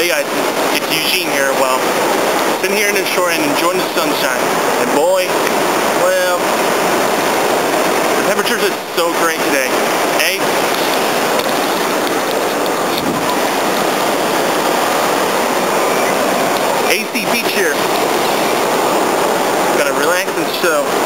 Hey guys, it's Eugene here. Well, sitting here in the shore and enjoying the sunshine. And boy, well, the temperatures are so great today. Hey? AC Beach here. Gonna relax and chill.